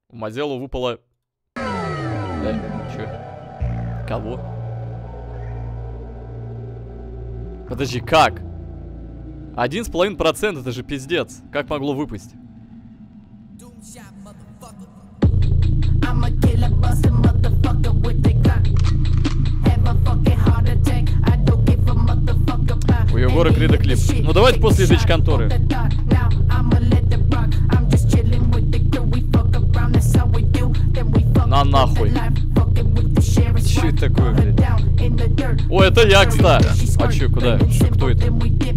В Мазелу выпало... Чё? Кого? Подожди, как? 1,5%, это же пиздец. Как могло выпасть? У Егора Крида клип. Ну давайте после этой конторы. На нахуй. Че это такое, блядь? О, это я, кстати. А че, куда? Кто это?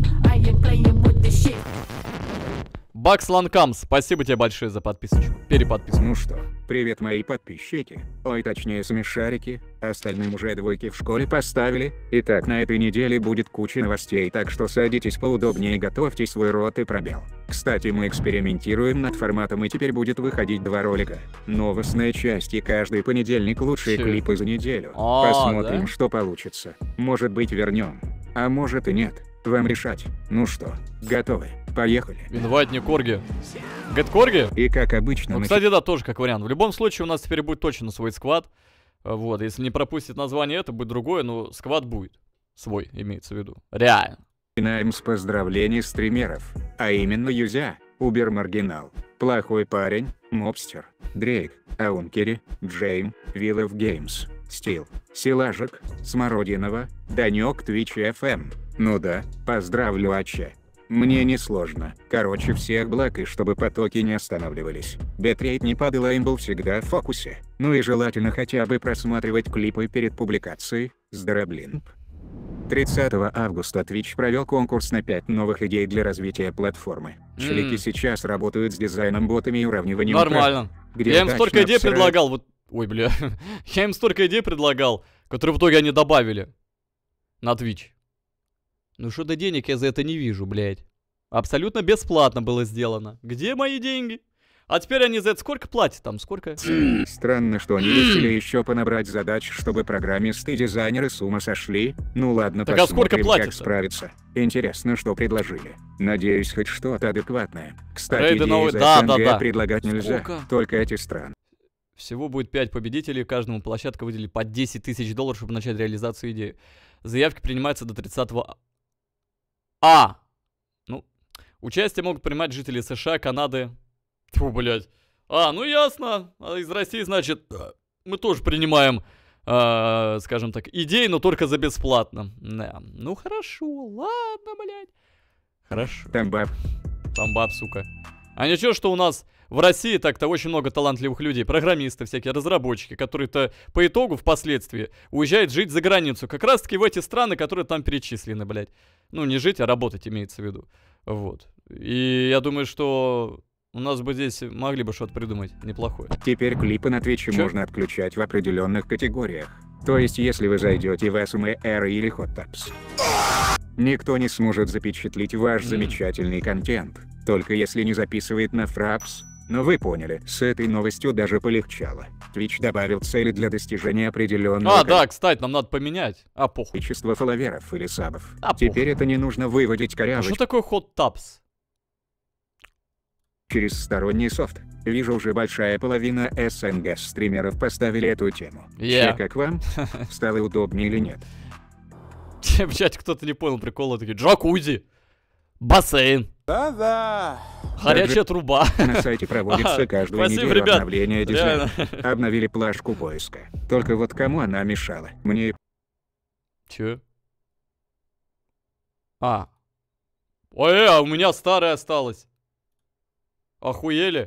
Бакс Ланкамс, спасибо тебе большое за подписочку. Переподписку. Ну что, привет, мои подписчики. Ой, точнее, смешарики. Остальным уже двойки в школе поставили. Итак, на этой неделе будет куча новостей, так что садитесь поудобнее и готовьте свой рот и пробел. Кстати, мы экспериментируем над форматом, и теперь будет выходить 2 ролика. Новостные части каждый понедельник, лучшие клипы за неделю. Посмотрим, да? что получится. Может быть, вернем. А может и нет. Вам решать. Ну что, готовы? Поехали. Инвайт не Корги. Гэт Корги? И как обычно... Ну, кстати, да, тоже как вариант. В любом случае у нас теперь будет точно свой сквад. Вот, если не пропустит название, это будет другое, но сквад будет. Свой, имеется в виду. Реально. Начинаем с поздравлений стримеров. А именно Юзя, Убер Маргинал, Плохой Парень, Мобстер, Дрейк, Аункери, Джейм, Will of Games, Стил, Силажик, Смородинова, Данек Twitch FM. Ну да, поздравлю, Ача. Мне не сложно. Короче, всех благ, и чтобы потоки не останавливались. Битрейт не падал, а имбл всегда в фокусе. Ну и желательно хотя бы просматривать клипы перед публикацией. Здороблин. 30 августа Twitch провел конкурс на 5 новых идей для развития платформы. Члики сейчас работают с дизайном, ботами и уравниванием. Нормально. Я им столько идей предлагал. Вот... Ой, бля. Я им столько идей предлагал, которые в итоге они добавили. На Twitch. Ну что-то денег я за это не вижу, блядь. Абсолютно бесплатно было сделано. Где мои деньги? А теперь они за это сколько платят там? Сколько? Странно, что они решили еще понабрать задач, чтобы программисты и дизайнеры с ума сошли. Ну ладно, так посмотрим, а сколько как справиться. Интересно, что предложили. Надеюсь, хоть что-то адекватное. Кстати, Рейды идеи из СНГ предлагать нельзя. Сколько? Только эти страны. Всего будет 5 победителей, каждому площадка выделит по 10 тысяч долларов, чтобы начать реализацию идеи. Заявки принимаются до 30-го... Ну, участие могут принимать жители США, Канады... Фу, блядь. Ну ясно. Из России, значит, мы тоже принимаем, скажем так, идеи, но только за бесплатно. Да. Ну хорошо, ладно, блядь. Хорошо. Тамбаб, сука. А ничего, что у нас в России так-то очень много талантливых людей, программисты всякие, разработчики, которые-то по итогу впоследствии уезжают жить за границу. Как раз-таки в эти страны, которые там перечислены, блядь. Ну, не жить, а работать имеется в виду. Вот. И я думаю, что... У нас бы здесь могли бы что-то придумать неплохое. Теперь клипы на Твиче можно отключать в определенных категориях. То есть, если вы зайдете в СМР или Hot Tops, никто не сможет запечатлеть ваш замечательный контент, только если не записывает на Fraps. Но вы поняли, с этой новостью даже полегчало. Twitch добавил цели для достижения определенного да, кстати, нам надо поменять. Похуй. количества фолловеров или сабов. Похуй. Теперь это не нужно выводить корявочку. Что такое Hot Tops? Через сторонний софт. Вижу, уже большая половина СНГ стримеров поставили эту тему. Как вам? Стало удобнее или нет? В чате кто-то не понял прикола, такие: джакузи, бассейн. Да-да. Горячая труба. На сайте проводится каждую неделю обновление дизайна. Обновили плашку поиска. Только вот кому она мешала? Мне. Чё? У меня старая осталась. Охуели?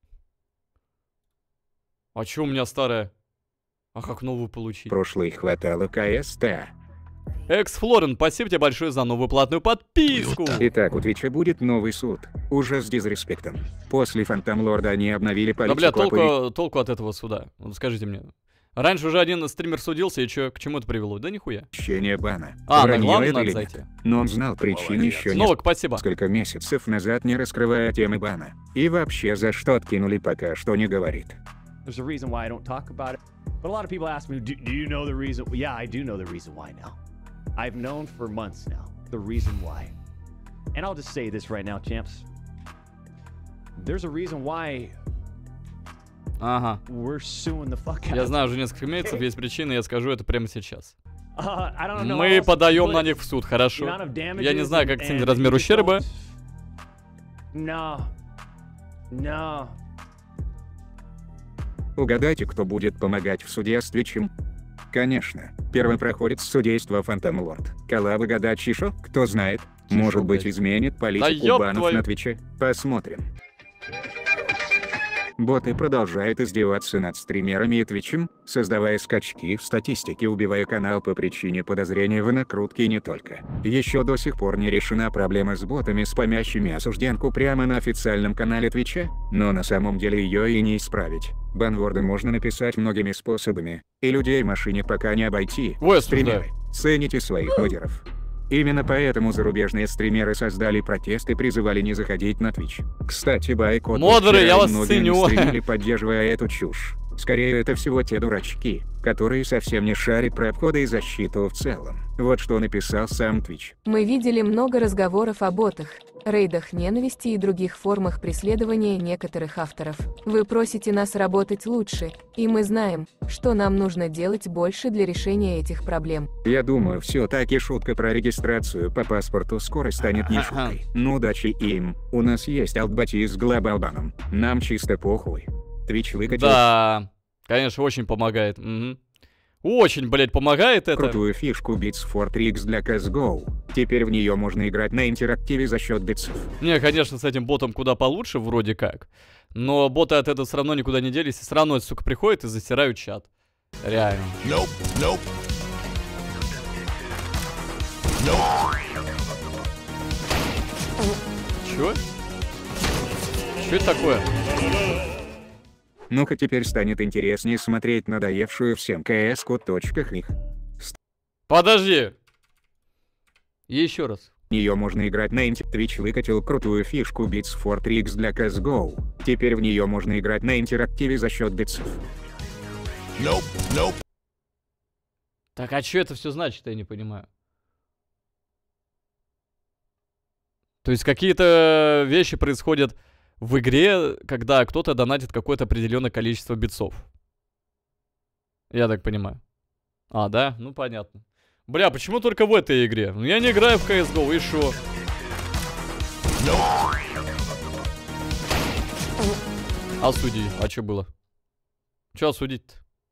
А чё у меня старая? А как новую получить? Прошлой хватало КСТ. Экс-Флорен, спасибо тебе большое за новую платную подписку. Итак, у Твича будет новый суд. Уже с дизреспектом. После Фантом Лорда они обновили политику. Да, бля, толку от этого суда. Вот скажите мне. Раньше уже один стример судился, и чё, к чему это привело? Да нихуя. Ощущение бана. На главное надо зайти. Но он знал причину еще несколько месяцев назад, не раскрывая темы бана. И вообще, за что откинули, пока что не говорит. There's a reason why I don't talk about it. But a lot of people ask me, do you know the reason? Yeah, I do know the reason why now. I've known for months now the reason why. And I'll just say this right now, champs. There's a reason why Ага. we're suing the fuck out Я of знаю уже несколько месяцев, есть причины, я скажу это прямо сейчас. I don't know how Мы else to подаем put на it. них в суд, The хорошо? amount of Я не damages знаю, как and оценить you размер just ущерба. don't- No. Угадайте, кто будет помогать в суде с Твичем? Конечно, первым проходит судейство Phantom Lord. Коллабы гадать Чишо, кто знает, Чишо, может быть блядь. изменит политику ёб банов твою. на Твиче. Посмотрим. Боты продолжают издеваться над стримерами и Твичем, создавая скачки в статистике, убивая канал по причине подозрения в накрутке и не только. Еще до сих пор не решена проблема с ботами, спамящими осужденку прямо на официальном канале Твича, но на самом деле ее и не исправить. Банворды можно написать многими способами, и людей в машине пока не обойти. Ой, Стримеры, цените своих модеров. Именно поэтому зарубежные стримеры создали протест и призывали не заходить на Twitch. Кстати, бойкот Модеры, я вас многие не ценю. стримили, поддерживая эту чушь. Скорее, это всего те дурачки, которые совсем не шарят про обходы и защиту в целом. Вот что написал сам Twitch. Мы видели много разговоров о ботах, рейдах ненависти и других формах преследования некоторых авторов. Вы просите нас работать лучше, и мы знаем, что нам нужно делать больше для решения этих проблем. Я думаю, все-таки шутка про регистрацию по паспорту скоро станет не шуткой. Ну удачи им. У нас есть алтбати с глобалбаном. Нам чисто похуй. Twitch выкатил Да, конечно, очень помогает. Мгм. Очень, блядь, помогает это. крутую фишку Bits for Tricks для CSGO. Теперь в нее можно играть на интерактиве за счет битсов. Не, конечно, с этим ботом куда получше, вроде как. Но боты от этого все равно никуда не делись. И все равно, сука, приходят и засирают чат. Реально. Чё? Чё это такое? Ну-ка теперь станет интереснее смотреть надоевшую всем КС-ку .них. Подожди. Еще раз. В нее можно играть на Twitch выкатил крутую фишку Bits for Tricks для CSGO. Теперь в нее можно играть на интерактиве за счет битсов. Так, а что это все значит, я не понимаю. То есть какие-то вещи происходят в игре, когда кто-то донатит какое-то определенное количество битсов. Я так понимаю. А, да? Ну, понятно. Бля, почему только в этой игре? Ну, я не играю в CSGO, и шо? Осуди. А что было? Что осудить-то?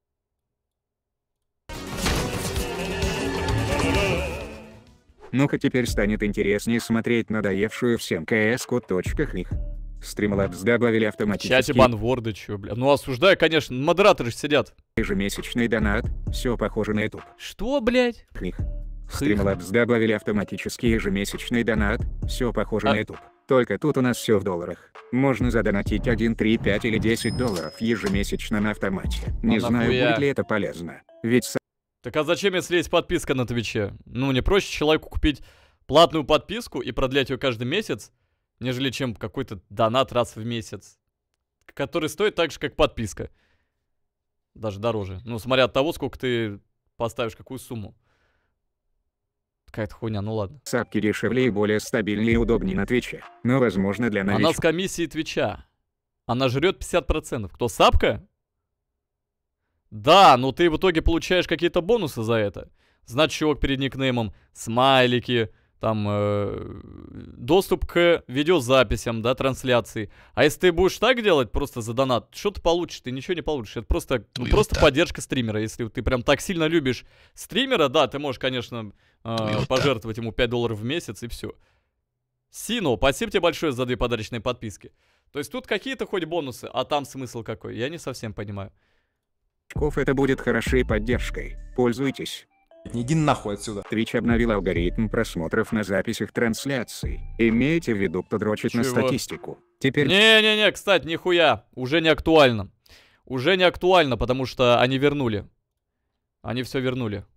Ну-ка теперь станет интереснее смотреть надоевшую всем КС-ку .них. Streamlabs добавили В чате автоматический банворды, чё, бля? Ну, осуждаю, конечно. Модераторы же сидят. ежемесячный донат. Все похоже на YouTube. Что, блядь? Них. Streamlabs добавили автоматический ежемесячный донат. Все похоже А- на YouTube. Только тут у нас все в долларах. Можно задонатить 1, 3, 5 или 10 долларов ежемесячно на автомате. Не знаю, нахуя? будет ли это полезно. Ведь Так а зачем, если есть подписка на Твиче? Ну, не проще человеку купить платную подписку и продлять ее каждый месяц, нежели чем какой-то донат раз в месяц, который стоит так же, как подписка. Даже дороже. Ну, смотря от того, сколько ты поставишь, какую сумму. Какая-то хуйня, ну ладно. сапки дешевле и более стабильнее и удобнее на Твиче. Но возможно для Она новичков. с комиссией Твича. Она жрет 50%. Кто, Сапка? Да, но ты в итоге получаешь какие-то бонусы за это. Значок перед никнеймом, смайлики, там доступ к видеозаписям, да, трансляции. А если ты будешь так делать, просто за донат, что ты получишь? Ты ничего не получишь. Это просто, ну, просто поддержка стримера. Если ты прям так сильно любишь стримера, да, ты можешь, конечно, пожертвовать ему $5 в месяц и все. Сино, спасибо тебе большое за 2 подарочные подписки. То есть тут какие-то хоть бонусы, а там смысл какой? Я не совсем понимаю. Это будет хорошей поддержкой. Пользуйтесь. Не иди нахуй отсюда. Twitch обновил алгоритм просмотров на записях трансляций. Имейте в виду, кто дрочит на Чего? статистику. Теперь Не-не-не, кстати, нихуя. Уже не актуально. Уже не актуально, потому что они вернули. Они все вернули.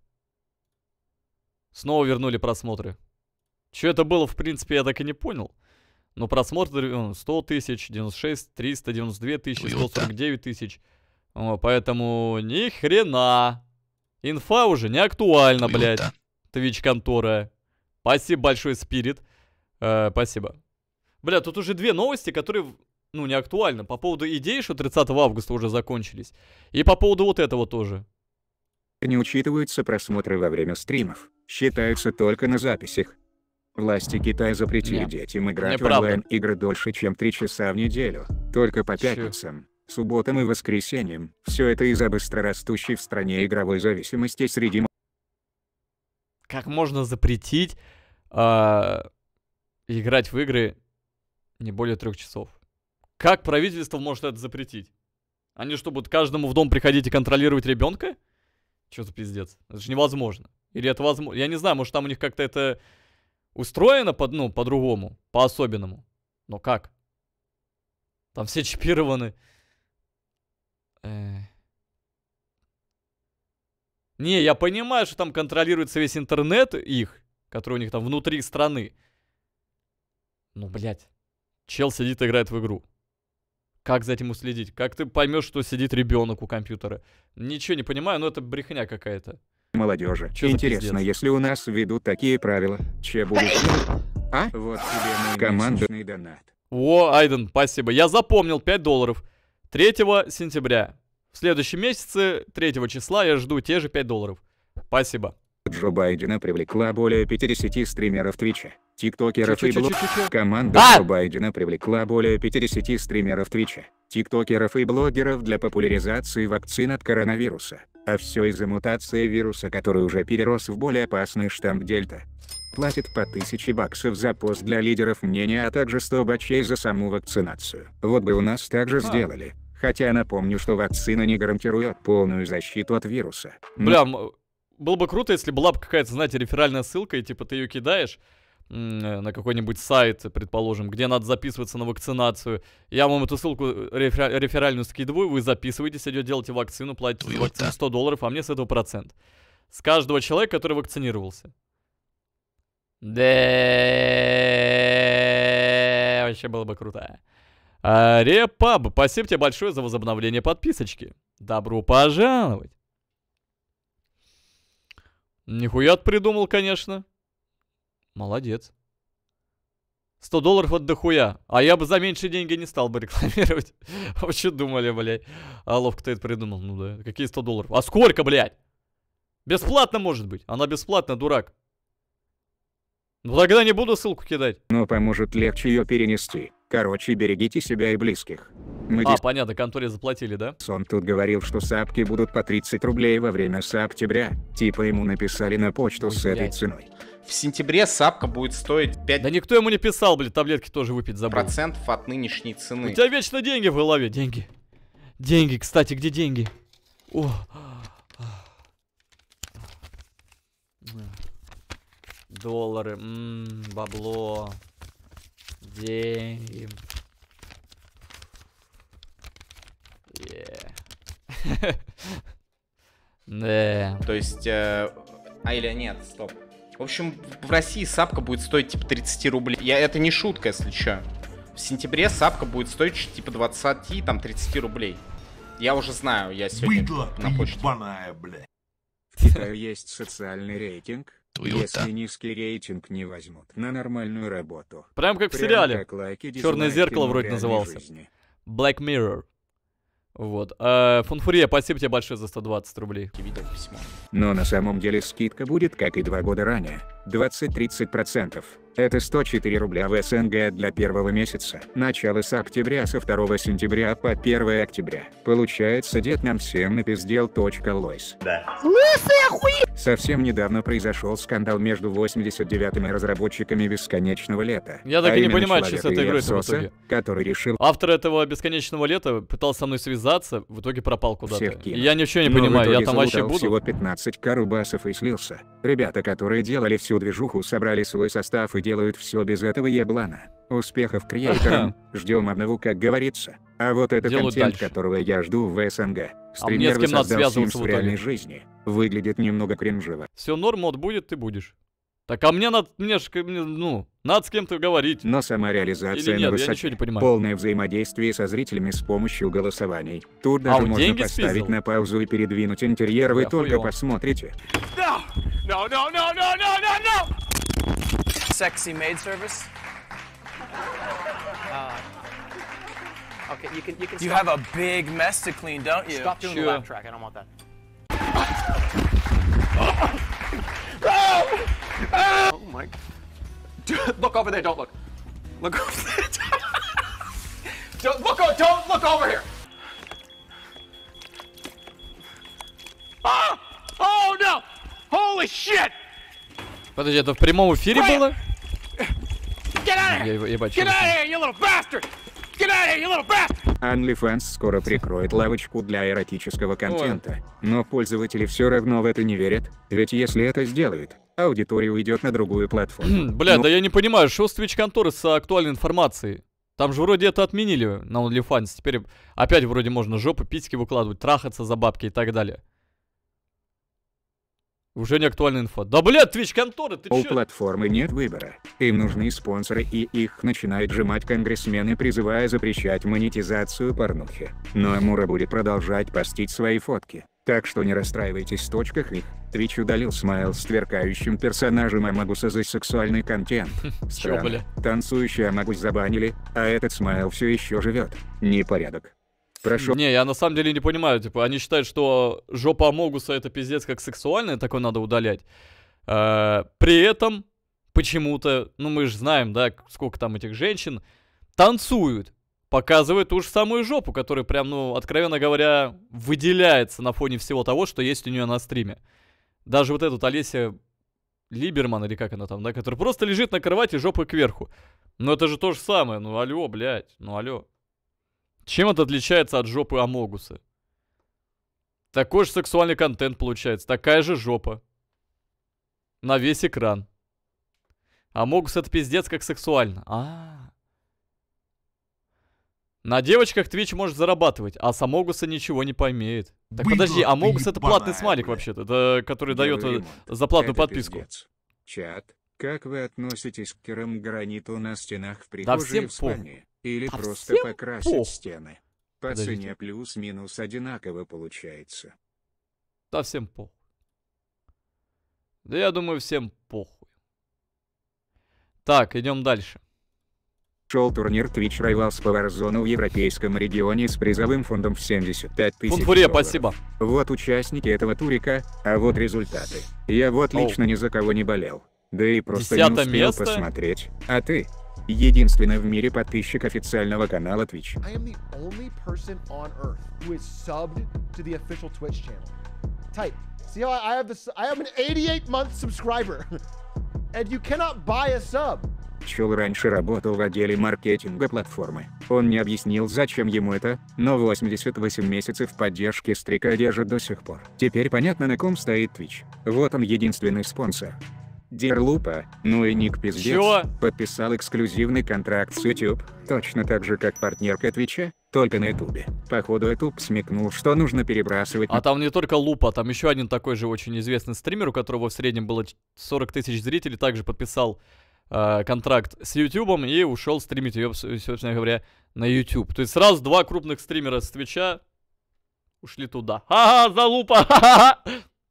Снова вернули просмотры. Что это было, в принципе, я так и не понял. Но просмотры 100 тысяч, 96, 300, 92 тысячи, 149 тысяч. Поэтому ни хрена. Инфа уже не актуальна, блядь. Twitch контора. Спасибо большое, Спирит. Спасибо. Бля, тут уже 2 новости, которые ну, не актуально. По поводу идей, что 30 августа уже закончились. И по поводу вот этого тоже. Не учитываются просмотры во время стримов, считаются только на записях. Власти Китая запретили детям играть в онлайн-игры дольше, чем 3 часа в неделю, только по пятницам, субботам и воскресеньям. Все это из-за быстрорастущей в стране игровой зависимости среди... Как можно запретить играть в игры не более 3 часов? Как правительство может это запретить? Они что, будут каждому в дом приходить и контролировать ребенка? Что за пиздец? Это же невозможно. Или это возможно? Я не знаю, может там у них как-то это устроено по-другому, по-особенному. Но как? Там все чипированы. Не, я понимаю, что там контролируется весь интернет их, который у них там внутри страны. Ну, блядь. Чел сидит и играет в игру. Как за этим уследить? Как ты поймешь, что сидит ребенок у компьютера? Ничего не понимаю, но это брехня какая-то. Молодежи. Интересно, если у нас введут такие правила, че будешь делать? А? Вот тебе мой командный донат. О, Айден, спасибо. Я запомнил $5. 3 сентября. В следующем месяце, 3 числа, я жду те же $5. Спасибо. Джо Байдена привлекла более 50 стримеров Твича, тиктокеров и блогеров. Команда Джо Байдена привлекла более 50 стримеров Твича, тиктокеров и блогеров для популяризации вакцин от коронавируса. А все из-за мутации вируса, который уже перерос в более опасный штамм Дельта. Платит по $1000 за пост для лидеров мнения, а также 100 бачей за саму вакцинацию. Вот бы у нас так же сделали. Хотя напомню, что вакцина не гарантирует полную защиту от вируса. Бля, было бы круто, если была бы какая-то, знаете, реферальная ссылка, и типа ты ее кидаешь на какой-нибудь сайт, предположим, где надо записываться на вакцинацию. Я вам эту ссылку реферальную скидываю, вы записываетесь, идете, делаете вакцину, платите за вакцину $100, а мне с этого процент. С каждого человека, который вакцинировался. Да, вообще было бы круто. Репаб, спасибо тебе большое за возобновление подписочки. Добро пожаловать. Нихуя ты придумал, конечно. Молодец. $100 от дохуя. А я бы за меньшие деньги не стал бы рекламировать. Вообще думали, блядь. А ловко ты это придумал. Ну да. Какие $100? А сколько, блядь? Бесплатно может быть. Она бесплатно, дурак. Ну тогда не буду ссылку кидать. Но поможет легче ее перенести. Короче, берегите себя и близких. Понятно, конторе заплатили, да? Он тут говорил, что сапки будут по 30 рублей во время сентября. Типа ему написали на почту с этой ценой. В сентябре сапка будет стоить 5%. Да никто ему не писал, блядь, таблетки тоже выпить забыл. Процентов от нынешней цены. У тебя вечно деньги в голове, деньги. Деньги, кстати, где деньги? О. Доллары, бабло. Деньги. Да. То есть, или нет, стоп. В общем, в России сапка будет стоить типа 30 рублей. Это не шутка, если что. В сентябре сапка будет стоить типа 20, там 30 рублей. Я уже знаю, я сегодня на почте. В Китае есть социальный рейтинг. Если низкий рейтинг не возьмут на нормальную работу. Прям как в сериале. Черное зеркало вроде назывался. Жизни. Black Mirror. Вот. Фунфурия, спасибо тебе большое за 120 рублей. Видел письмо. Но на самом деле скидка будет, как и 2 года ранее. 20-30%. Это 104 рубля в СНГ для первого месяца. Начало с октября, со 2 сентября по 1 октября. Получается, дед нам всем напиздел. Лойс. Да. Совсем недавно произошел скандал между 89-ми разработчиками Бесконечного лета. Я так и не понимаю, что с этой игрой в итоге. Который решил... Автор этого Бесконечного лета пытался со мной связаться, в итоге пропал куда-то. Я ничего не понимаю, я там вообще буду. Всего 15 рубасов и слился. Ребята, которые делали всю движуху, собрали свой состав и делают все без этого еблана. Успехов креаторам. Ждем одного, как говорится. А вот это делают контент, дальше. которого я жду в СНГ. Мне с кем надо связываться в реальной жизни. Выглядит немного кринжево. Все норм, мод будет, ты будешь. Так, а мне надо, надо с кем-то говорить. Но сама реализация Или нет, на высоте. я ничего не понимаю. Полное взаимодействие со зрителями с помощью голосований. Тут даже можно поставить спиздил? на паузу и передвинуть интерьер, вы только хуёво. посмотрите. No! Sexy maid service. Okay, you can You stop. have a big mess to clean, don't you? Stop doing the Sure. lap track. I don't want that. Oh my. Dude, look over there. Don't look. Look over there. Don't look over here. Ah! Oh no! Holy shit! Подожди, это в прямом эфире было? Get out of Я here! ебать, Get out of here, you little bastard! Get out of here, you little bastard! OnlyFans скоро прикроет лавочку для эротического контента, но пользователи все равно в это не верят, ведь если это сделают, аудитория уйдет на другую платформу. Бля, Ну, да я не понимаю, что с Twitch-конторы с актуальной информацией? Там же вроде это отменили на OnlyFans. Теперь опять вроде можно жопы, письки выкладывать, трахаться за бабки и так далее. Уже не актуальная инфа. Да, блядь, Twitch-конторы, ты У чё? платформы нет выбора. Им нужны спонсоры, и их начинают сжимать конгрессмены, призывая запрещать монетизацию порнухи. Но Амура будет продолжать постить свои фотки. Так что не расстраивайтесь в точках их. Twitch удалил смайл с сверкающим персонажем Амагуса за сексуальный контент. Чё, бля? Танцующий Амагус забанили, а этот смайл все еще живет. Непорядок. Прошу. Не, я на самом деле не понимаю, типа, они считают, что жопа Амогуса это пиздец как сексуальное, такое надо удалять. При этом, почему-то, ну мы же знаем, да, сколько там этих женщин, танцуют, показывают ту же самую жопу, которая прям, ну, откровенно говоря, выделяется на фоне всего того, что есть у нее на стриме. Даже вот эта Олеся Либерман, или как она там, да, которая просто лежит на кровати жопой кверху. Ну это же то же самое, ну алло, блядь, ну алло. Чем это отличается от жопы Амогуса? Такой же сексуальный контент получается. Такая же жопа. На весь экран. Амогус это пиздец как сексуально. На девочках Twitch может зарабатывать, а с Амогуса ничего не поймеет. Так подожди, Амогус это платный смайлик вообще-то, это, который дает Делаю ремонт. за платную Это подписку. пиздец. Чат, как вы относитесь к керамограниту на стенах в Да прихожей всем и в спальне? Или Да просто всем покрасить похуй. стены? По Подождите. цене плюс-минус одинаково получается. Да всем похуй. Да я думаю, всем похуй. Так, идем дальше. Шел турнир Twitch Rivals по Warzone в европейском регионе с призовым фондом в 75 тысяч Фунфуре, долларов. спасибо. Вот участники этого турика, а вот результаты. Я вот Оу. лично ни за кого не болел. Да и просто 10-е не успел место? посмотреть. А ты? Единственный в мире подписчик официального канала Twitch. I am the only person on earth who is subbed to the official Twitch channel. Type. See how I have this? I have an 88-month subscriber, and you cannot buy a sub. Чел раньше работал в отделе маркетинга платформы. Он не объяснил, зачем ему это, но 88 месяцев поддержки стрика держит до сих пор. Теперь понятно, на ком стоит Twitch. Вот он, единственный спонсор. Дерлупа, ну и ник пиздец, Чё? подписал эксклюзивный контракт с YouTube, точно так же, как партнерка Твича, только на Ютубе. Походу YouTube смекнул, что нужно перебрасывать А там не только Лупа, там еще один такой же очень известный стример, у которого в среднем было 40 тысяч зрителей, также подписал контракт с Ютубом и ушел стримить ее, собственно говоря, на YouTube. То есть сразу два крупных стримера с Твича ушли туда. Ха-ха, за Лупа! Ха-ха-ха!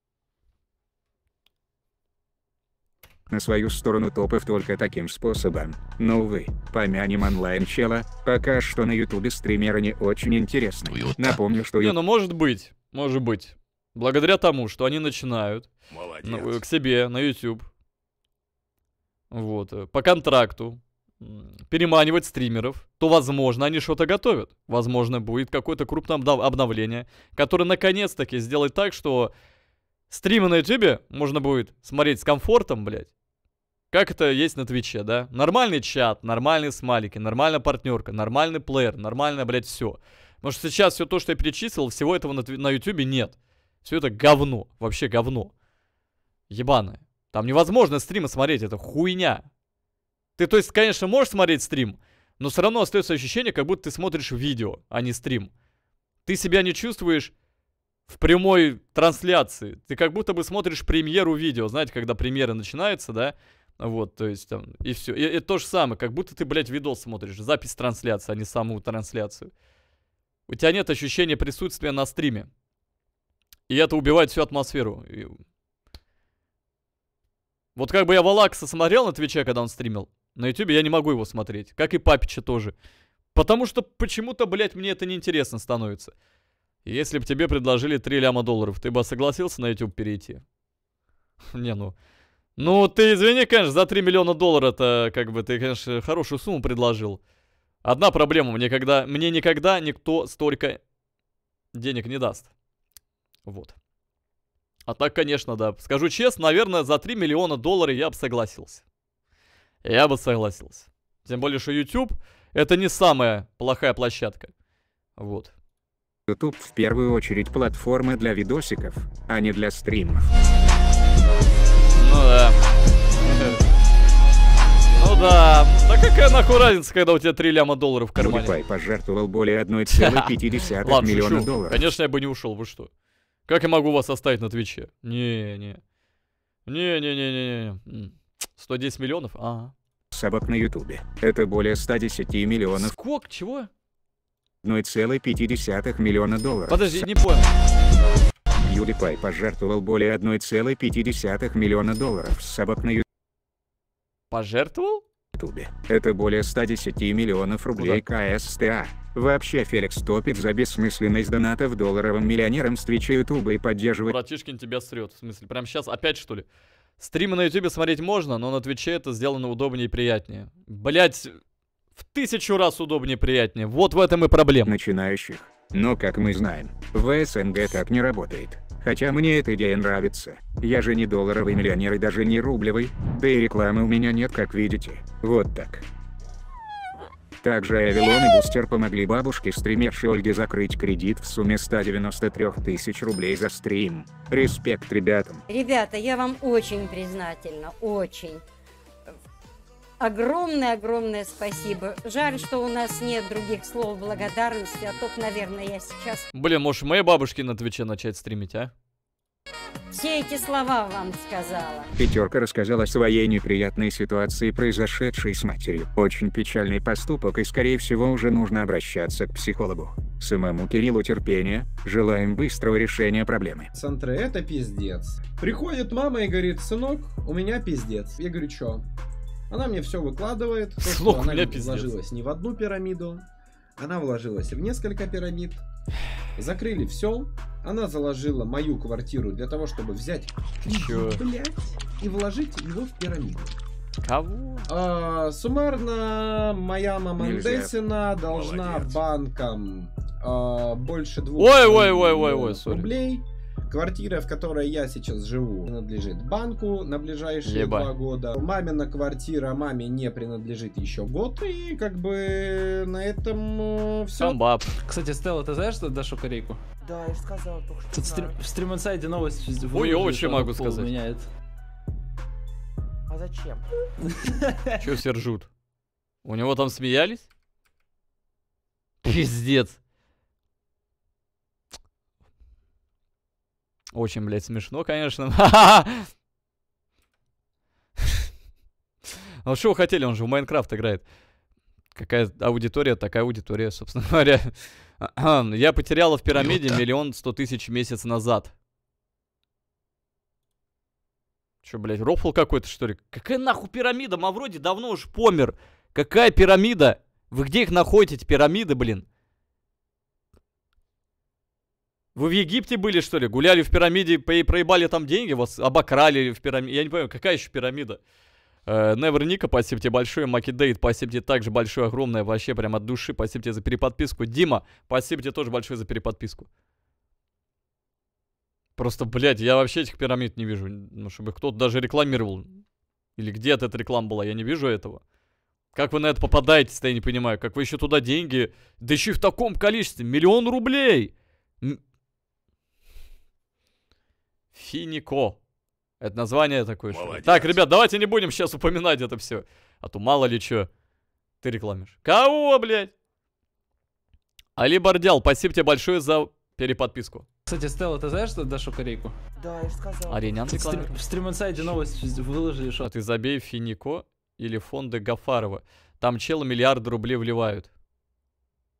на свою сторону топов только таким способом. Но увы, помянем онлайн-чела, пока что на ютубе стримеры не очень интересны. Напомню, что Не, ну может быть, может быть. Благодаря тому, что они начинают к себе на YouTube, вот, по контракту переманивать стримеров, то, возможно, они что-то готовят. Возможно, будет какое-то крупное обновление, которое наконец-таки сделает так, что стримы на YouTube можно будет смотреть с комфортом, блядь. Как это есть на Твиче, да? Нормальный чат, нормальные смайлики, нормальная партнерка, нормальный плеер, нормальное, блядь, все. Потому что сейчас все то, что я перечислил, всего этого на YouTube нет. Все это говно, вообще говно. Ебаное. Там невозможно стримы смотреть, это хуйня. Ты, то есть, конечно, можешь смотреть стрим, но все равно остается ощущение, как будто ты смотришь видео, а не стрим. Ты себя не чувствуешь в прямой трансляции. Ты как будто бы смотришь премьеру видео. Знаете, когда премьера начинается, да? Вот, то есть там, и все. И то же самое, как будто ты, блядь, видос смотришь. Запись трансляции, а не саму трансляцию. У тебя нет ощущения присутствия на стриме. И это убивает всю атмосферу. Вот как бы я Валакса смотрел на Твиче, когда он стримил. На Ютубе я не могу его смотреть. Как и Папича тоже. Потому что почему-то, блядь, мне это неинтересно становится. Если бы тебе предложили 3 ляма долларов, ты бы согласился на YouTube перейти? Не, ну... Ну, ты извини, конечно, за 3 миллиона долларов это, как бы, ты, конечно, хорошую сумму предложил. Одна проблема, мне никогда никто столько денег не даст. Вот. А так, конечно, да. Скажу честно, наверное, за 3 миллиона долларов я бы согласился. Я бы согласился. Тем более, что YouTube это не самая плохая площадка. Вот. YouTube в первую очередь платформа для видосиков, а не для стримов. Ну да. Ну да. Да какая нахуй разница, когда у тебя 3 ляма долларов в кармане? PewDiePie пожертвовал более 1,5 миллиона долларов. Конечно, я бы не ушел, вы что? Как я могу вас оставить на Твиче? Не-не. Не-не-не-не. 110 миллионов? Ага. Сабок на Ютубе. Это более 110 миллионов. Сколько? Чего? 1,5 миллиона долларов. Подожди, не понял. PewDiePie пожертвовал более 1,5 миллиона долларов. Сабок на Пожертвовал? Ютубе. Это более 110 миллионов рублей КСТА. Вообще Феликс топит за бессмысленность донатов долларовым миллионерам с Твича Ютуба и поддерживает... Братишкин тебя срет. В смысле, прям сейчас опять что ли? Стримы на Ютубе смотреть можно, но на Твиче это сделано удобнее и приятнее. Блять, в 1000 раз удобнее и приятнее. Вот в этом и проблема. Начинающих. Но, как мы знаем, в СНГ так не работает. Хотя мне эта идея нравится. Я же не долларовый миллионер и даже не рублевый, да и рекламы у меня нет, как видите. Вот так. Также Авилон и Бустер помогли бабушке стримершей Ольге закрыть кредит в сумме 193 тысяч рублей за стрим. Респект ребятам. Ребята, я вам очень признательна, очень. Огромное-огромное спасибо. Жаль, что у нас нет других слов благодарности, а то, наверное, я сейчас... Блин, может моей бабушке на Твиче начать стримить, а? Все эти слова вам сказала. Пятерка рассказала о своей неприятной ситуации, произошедшей с матерью. Очень печальный поступок, и скорее всего уже нужно обращаться к психологу. Самому Кириллу терпения, желаем быстрого решения проблемы. Центры, это пиздец. Приходит мама и говорит: сынок, у меня пиздец. Я говорю: чё? Она мне все выкладывает, то, что она вложилась не в одну пирамиду, она вложилась в несколько пирамид. Закрыли все. Она заложила мою квартиру для того, чтобы взять кредит, блядь, и вложить его в пирамиду. Кого? Суммарно моя мама Десина должна банкам больше 2 рублей. Квартира, в которой я сейчас живу, принадлежит банку на ближайшие 2 года. Мамина квартира маме не принадлежит еще год. И как бы на этом все. Кстати, Стелла, ты знаешь, что Дашу Корейку? Да, я же сказал, только что. Тут в стриминсайде новость. Ой, очень могу сказать. Меняет. А зачем? Че все ржут? У него там смеялись? Пиздец. Очень, блядь, смешно, конечно. Ну что вы хотели, он же в Майнкрафт играет. Какая аудитория, такая аудитория, собственно говоря. Я потеряла в пирамиде 1 100 000 месяц назад. Че, блядь, рофл какой-то, что ли? Какая нахуй пирамида? Мавроди давно уже помер. Какая пирамида? Вы где их находите, эти пирамиды, блин? Вы в Египте были, что ли? Гуляли в пирамиде, проебали там деньги, вас обокрали в пирамиде. Я не понимаю, какая еще пирамида? Never Ника, спасибо тебе большое. Маки Дейт, спасибо тебе также большое, огромное, вообще прям от души. Спасибо тебе за переподписку. Дима, спасибо тебе тоже большое за переподписку. Просто, блядь, я вообще этих пирамид не вижу. Ну, чтобы кто-то даже рекламировал. Или где-то эта реклама была, я не вижу этого. Как вы на это попадаетесь-то, я не понимаю. Как вы еще туда деньги... Да еще и в таком количестве. 1 000 000 рублей! Финико. Это название такое. Так, ребят, давайте не будем сейчас упоминать это все. А то мало ли что. Ты рекламишь. Кого, блядь? Али Бордял, спасибо тебе большое за переподписку. Кстати, Стелла, ты знаешь, что Дашу Корейку? Да, я же сказал. Аренян рекламирует. В стриминсайде новость выложили, что... А ты забей Финико или фонды Гафарова. Там челы миллиарды рублей вливают.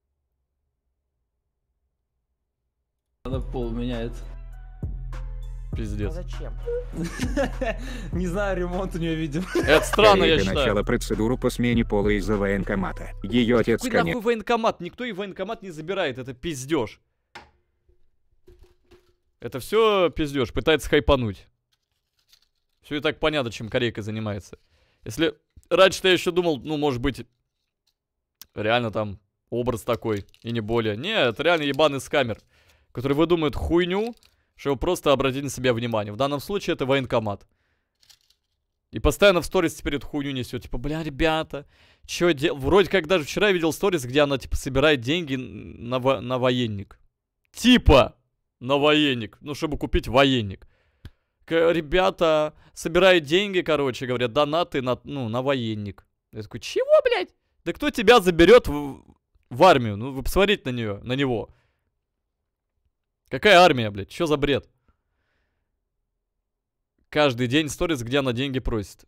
Она пол меняет. Пиздец. А зачем? Не знаю, ремонт у нее, видимо. Это странно, я Корейка считаю. начала процедуру по смене пола из-за военкомата. Ее отец, Какой нахуй военкомат? Никто и военкомат не забирает, это пиздеж. Это все пиздеж, пытается хайпануть. Все и так понятно, чем Корейка занимается. Если раньше-то я еще думал, ну, может быть, реально там образ такой, и не более. Нет, это реально ебаный скамер, который выдумывает хуйню, чтобы просто обратить на себя внимание. В данном случае это военкомат. И постоянно в сторис теперь эту хуйню несет. Типа, бля, ребята, что делать? Вроде как даже вчера я видел сторис, где она, типа, собирает деньги на военник. Типа, на военник. Ну, чтобы купить военник. Ребята собирают деньги, короче, говорят, донаты на военник. Я такой, чего, блядь? Да кто тебя заберет в армию? Ну, вы посмотрите на нее, на него. Какая армия, блядь? Что за бред? Каждый день сторис, где она деньги просит.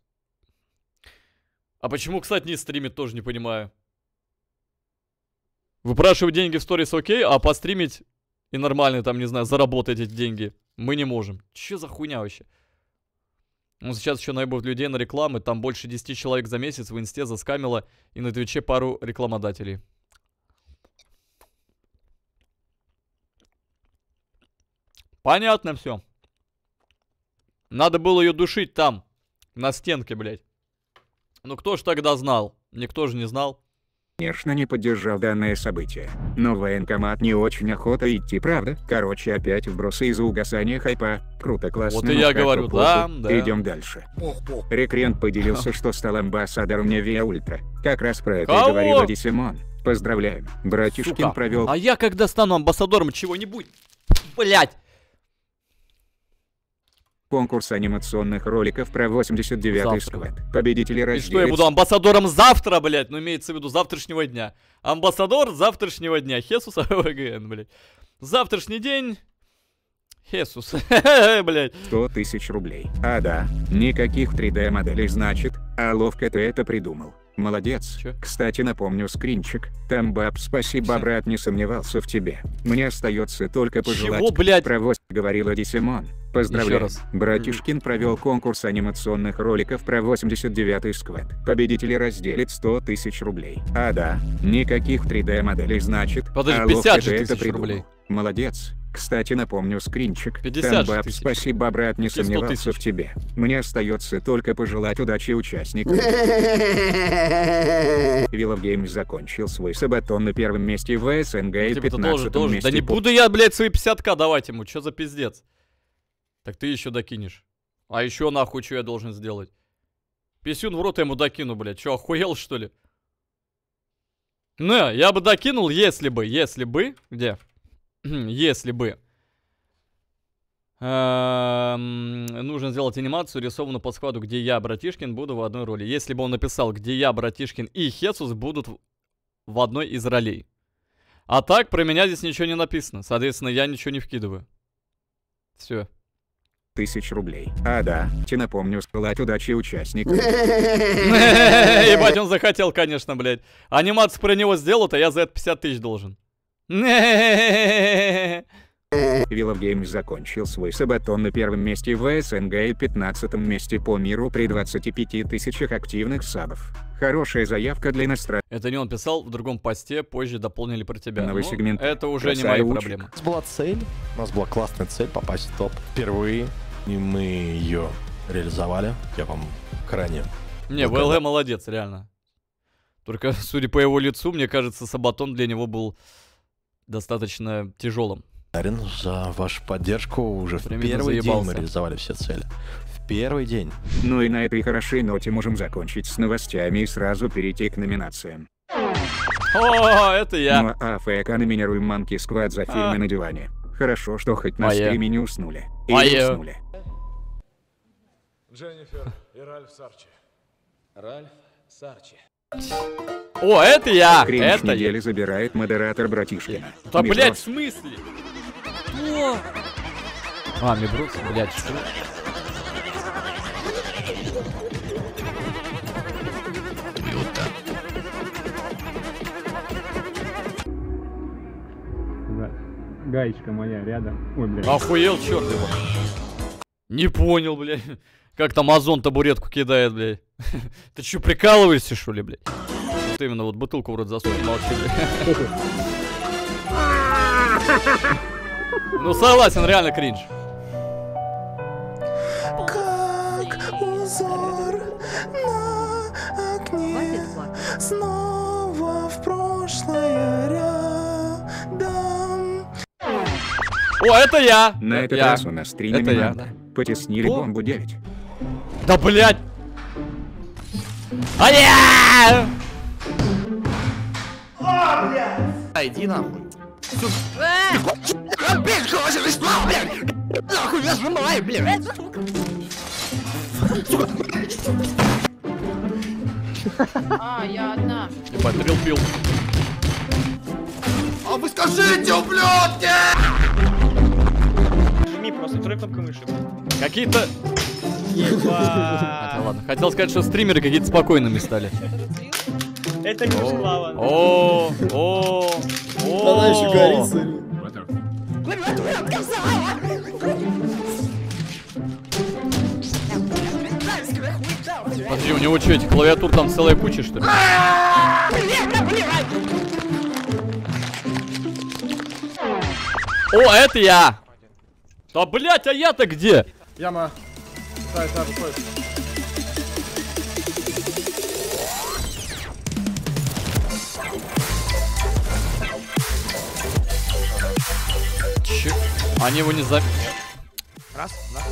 А почему, кстати, не стримит, тоже не понимаю. Выпрашивать деньги в сторис окей, а постримить и нормально там, не знаю, заработать эти деньги мы не можем. Че за хуйня вообще? Ну, сейчас еще наебут людей на рекламы. Там больше 10 человек за месяц в инсте заскамило. И на Твиче пару рекламодателей. Понятно все. Надо было ее душить там, на стенке, блядь. Ну кто ж тогда знал? Никто же не знал. Конечно, не поддержал данное событие. Но в военкомат не очень охота идти, правда? Короче, опять вбросы из-за угасания хайпа. Круто, классно. Вот и я говорю, да. Идем дальше. Рекрент поделился, что стал амбассадором Невиа Ультра. Как раз про это Кого? и говорил Ди Симон. Поздравляем. Братишкин Сука. провел... А я когда стану амбассадором чего-нибудь? Блять. Конкурс анимационных роликов про 89-й сквад. Победители И разделят... что, я буду амбассадором завтра, блядь? Ну, имеется в виду завтрашнего дня. Амбассадор завтрашнего дня. Хесус АВГН, блядь. Завтрашний день... Хесус. Блядь. 100 тысяч рублей. А да, никаких 3D моделей, значит, а ловко ты это придумал. Молодец. Чё? Кстати, напомню скринчик. Там баб, спасибо, брат, не сомневался в тебе. Мне остается только пожелать. Чего, блядь? Провоз, говорила Ди Симон. Поздравляю. раз. Братишкин провел конкурс анимационных роликов про 89-й сквад. Победители разделят 100 тысяч рублей. А да, никаких 3D моделей, значит, Подожди, а 50 ловко же ты это тысяч придумал. рублей. Молодец. Кстати, напомню скринчик. 50 Там же баб, тысяч. спасибо, брат, не Все 100 сомневался тысяч. в тебе. Мне остается только пожелать удачи участникам. Вилов Геймс закончил свой сабатон на первом месте в СНГ и Типа, ты 15 тоже. месте Да не по... буду я, блядь, свои 50к давать ему. Что за пиздец? Так ты еще докинешь. А еще нахуй, что я должен сделать? Писюн в рот я ему докину, блядь. Че, охуел, что ли? Не, я бы докинул, если бы. Где? Если бы. Нужно сделать анимацию, рисованную по складу, где я, Братишкин, буду в одной роли. Если бы он написал, где я, Братишкин и Хесус будут в одной из ролей. А так, про меня здесь ничего не написано. Соответственно, я ничего не вкидываю. Все. 1000 рублей. А да, тебе напомню спылать удачи участникам. Ебать, он захотел, конечно, блядь. Анимацию про него сделал, а я за это 50 тысяч должен. Вилов Геймс закончил свой сабатон на первом месте в СНГ и 15 месте по миру при 25 тысячах активных сабов. Хорошая заявка для иностранцев. Это не он писал, в другом посте, позже дополнили про тебя. Новый Ну, сегмент. это уже не мои Красавчик. проблемы. У нас была цель, у нас была классная цель попасть в топ впервые, и мы ее реализовали. Я вам крайне... Не, ВЛГ молодец, реально. Только, судя по его лицу, мне кажется, сабатон для него был достаточно тяжелым. Благодарен за вашу поддержку. Уже в Примерно первый день заебался. мы реализовали все цели. В первый день. Ну и на этой хорошей ноте можем закончить с новостями и сразу перейти к номинациям. О, это я. Ну а АФК номинируем Monkey Squad за фильмы на диване. Хорошо, что хоть на Моя. стриме не уснули. И Моя. уснули. Дженнифер и Ральф Сарчи. Ральф Сарчи. О, это я. Кринж Это я. недели забирает модератор Братишкина. Да, Митрос. блядь, в смысле? О. А, Мибрус, блядь, что? Гаечка моя рядом. Ой, блядь. Охуел, черт его. Не понял, блядь. Как там Озон табуретку кидает, блядь. Ты чё, прикалываешься, что ли, блядь? Вот именно, вот бутылку в рот засунь, молчи, блядь. Ну согласен, реально кринж. Как узор на окне, снова в прошлое рядом. О, это я! На этот раз у нас 3 номинанта. Потеснили бомбу 9. Да, блядь! А-я! О, блядь! Иди нахуй. А, я одна. Потрил пил. А вы скажите, ублюдки! Жми просто второй кнопкой мыши. Какие-то... Ладно, хотел сказать, что стримеры какие-то спокойными стали. Это не слава. О. Она еще горит. Подожди, у него что, эти клавиатур там целая куча, что ли? О, это я! Да, блять, а я-то где? Яма. Да, выходит. Че? Они его не за... Раз, два,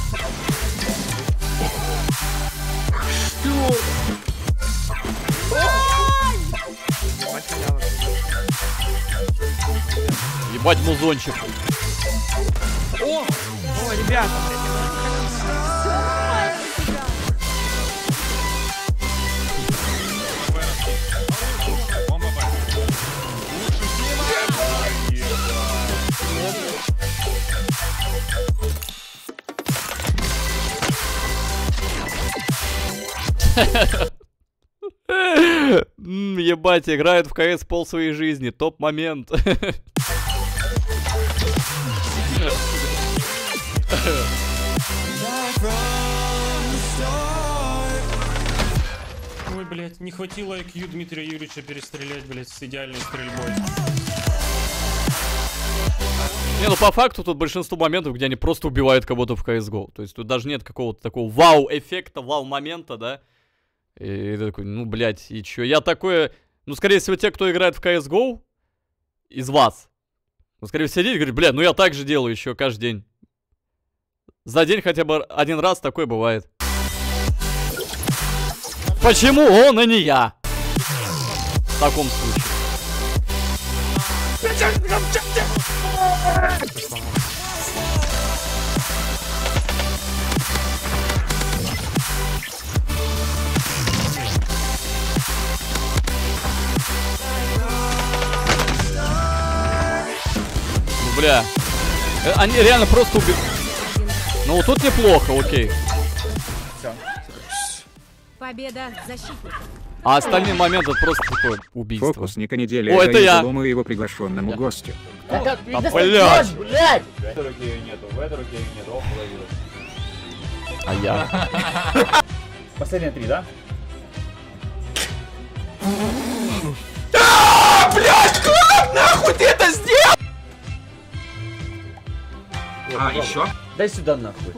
Ебать музончик. О, ребята, Ебать, играют в КС пол своей жизни. Топ-момент. Ой, блядь, не хватило IQ Дмитрия Юрьевича перестрелять, блядь, с идеальной стрельбой. Не, ну по факту тут большинство моментов, где они просто убивают кого-то в CSGO. То есть тут даже нет какого-то такого вау-эффекта, вау-момента, да? И ты такой, ну, блядь, и чё? Я такое... Ну, скорее всего, те, кто играет в CSGO, из вас, ну, скорее всего, сидите и говорите, блядь, ну я так же делаю еще каждый день. За день хотя бы один раз такое бывает. Почему он, а не я? В таком случае. Ну, бля. Они реально просто убили. Ну, вот тут неплохо, окей. Победа защитника. А остальные моменты просто такое убийство. Фокусника недели. О, это я. Лому его приглашенному гостю. Да как, блядь! В этой руке ее нету, в этой руке ее нету. Ох, половилась. А я? Последние 3, да? Блядь, как нахуй ты это сделал? А, еще? Дай сюда нахуй.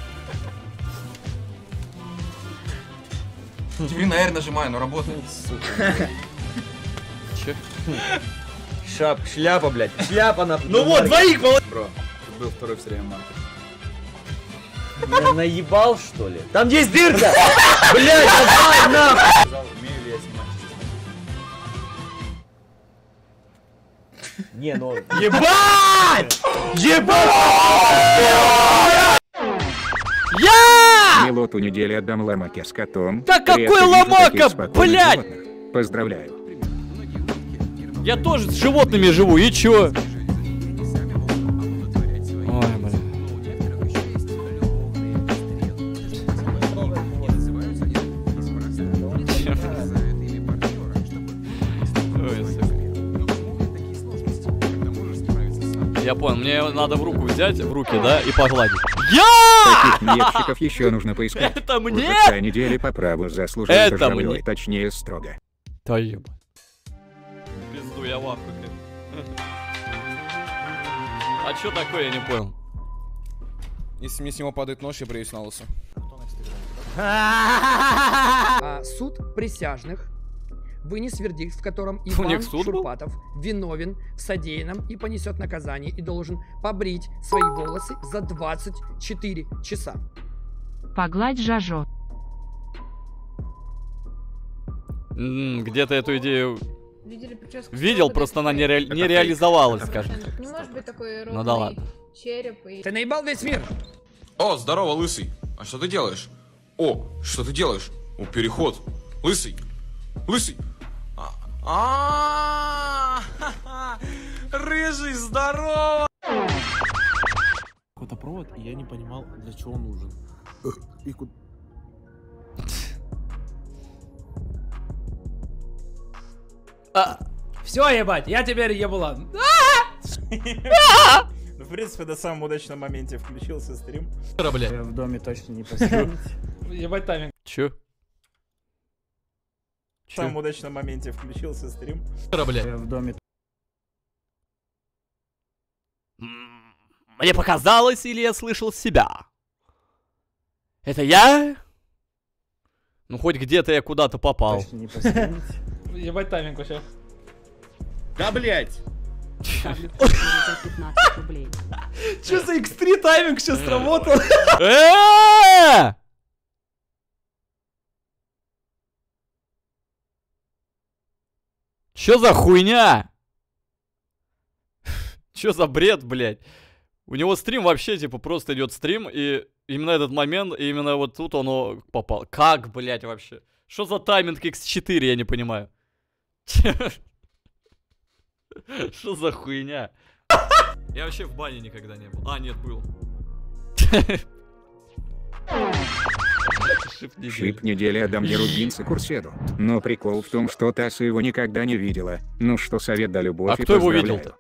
Теперь на R нажимаю, но работает. Сука. Че? Шляпа, блядь. Шляпа нахуй. Ну вот, двоих молодец. Бро, был второй в серии маркет. Я наебал, что ли? Там есть дырка! Блядь, давай нахуй! Умею ли я снимать? Не, ну... Ебать! Ебать! Я! Милоту недели отдам ломаке с котом. Да какой ломака, блядь! Поздравляю. Я тоже с животными живу, и чё? Ой, блядь. Я понял. Мне надо в руку взять, в руки, да, и погладить. Таких нетчиков еще нужно поискать. Это мне? Уже 2 недели по праву заслуживается Это живой, мне. точнее строго. Да ебать. Пизду, я в ахуе. А чё такое, я не понял. Если мне с него падает нож, я бреюсь на лысо. Суд присяжных вынес вердикт, в котором У Иван них суд был? Шурпатов виновен в содеянном и понесет наказание и должен побрить свои волосы за 24 часа. Погладь Жажо. Где-то эту идею Видели прическу? видел, просто она не реализовалась, скажем. Не может быть такой Ну да ровный ладно. череп и... Ты наебал весь мир! О, здорово, лысый. А что ты делаешь? О, что ты делаешь? О, переход. Лысый. Лысый. Рыжий, здорово! Фотопровод, и я не понимал, для чего он нужен. И Все, ебать, я теперь еблан. Ну, в принципе, на самом удачном моменте включился стрим. Бля. В доме точно не посидеть. Ебать тайминг. Чё? В самом удачном моменте включился стрим. Бля. В доме. Мне показалось, или я слышал себя? Это я? Ну, хоть где-то я куда-то попал. Точно не посидеть. Ебать тайминг вообще. Да, блять! Че за X3 тайминг сейчас сработал? Чё за хуйня? Чё за бред, блядь? У него стрим вообще, типа, просто идет стрим, и именно этот момент, и именно вот тут оно попало. Как, блядь, вообще? Что за тайминг X4, я не понимаю. Что за хуйня? Я вообще в бане никогда не был. А, нет, был. Шип недели отдам не рубинцы Курседу. Но прикол в том, что Тасса его никогда не видела. Ну что, совет да любовь. А кто его видел-то?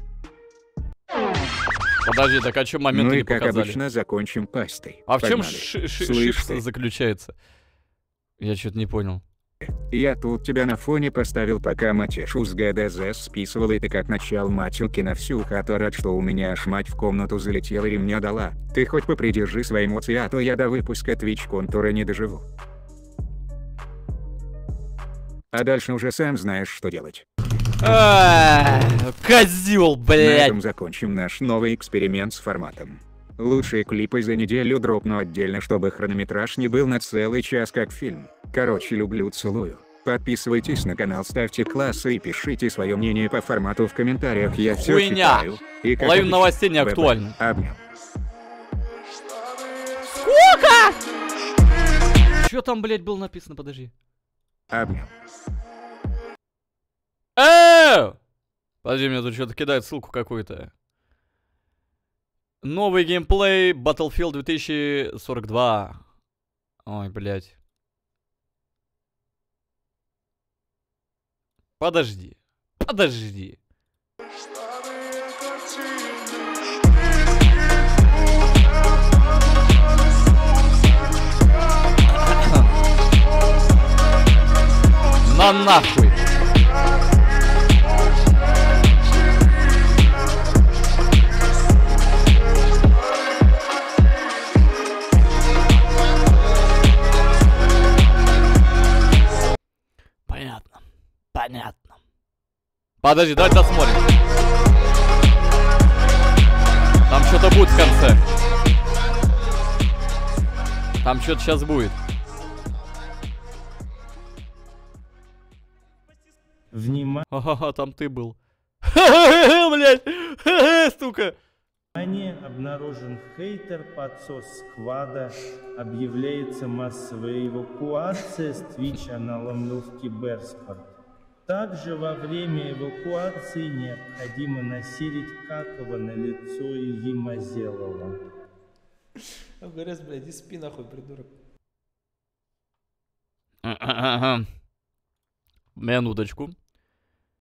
Подожди, так а чё моменты ну и не как показали? обычно закончим пастой. А в чем Погнали. шифт заключается? Я что-то не понял. Я тут тебя на фоне поставил, пока Матешу с ГДЗ списывал, и ты как начал матюки на всю хату, рад, что у меня аж мать в комнату залетела и ремня дала. Ты хоть попридержи свои эмоции, а то я до выпуска Twitch контура не доживу. А дальше уже сам знаешь, что делать. Козёл, На блядь! этом закончим наш новый эксперимент с форматом. Лучшие клипы за неделю дропну отдельно, чтобы хронометраж не был на целый час как фильм. Короче, люблю, целую. Подписывайтесь на канал, ставьте классы и пишите свое мнение по формату в комментариях, я все Хуйня! читаю. И как Половина обычно, новостей не бай-бай. актуальна. Обнял. Сколько? Чё там, блядь, было написано, подожди. Обнял. Подожди, мне тут что-то кидает ссылку какую-то. Новый геймплей Battlefield 2042. Ой, блядь. Подожди. Подожди. На нахуй. Понятно. Понятно. Подожди, давай досмотрим. Там что-то будет в конце. Там что-то сейчас будет. Внимание. Ага, там ты был. Блять, стука. Обнаружен хейтер подсос сквада. Объявляется массовая эвакуация с Твича на Ломлевке Берспорт. Также во время эвакуации необходимо населить Какова на лицо Ильи Мазелова. Говорят, блядь, иди спи нахуй, придурок. Минуточку.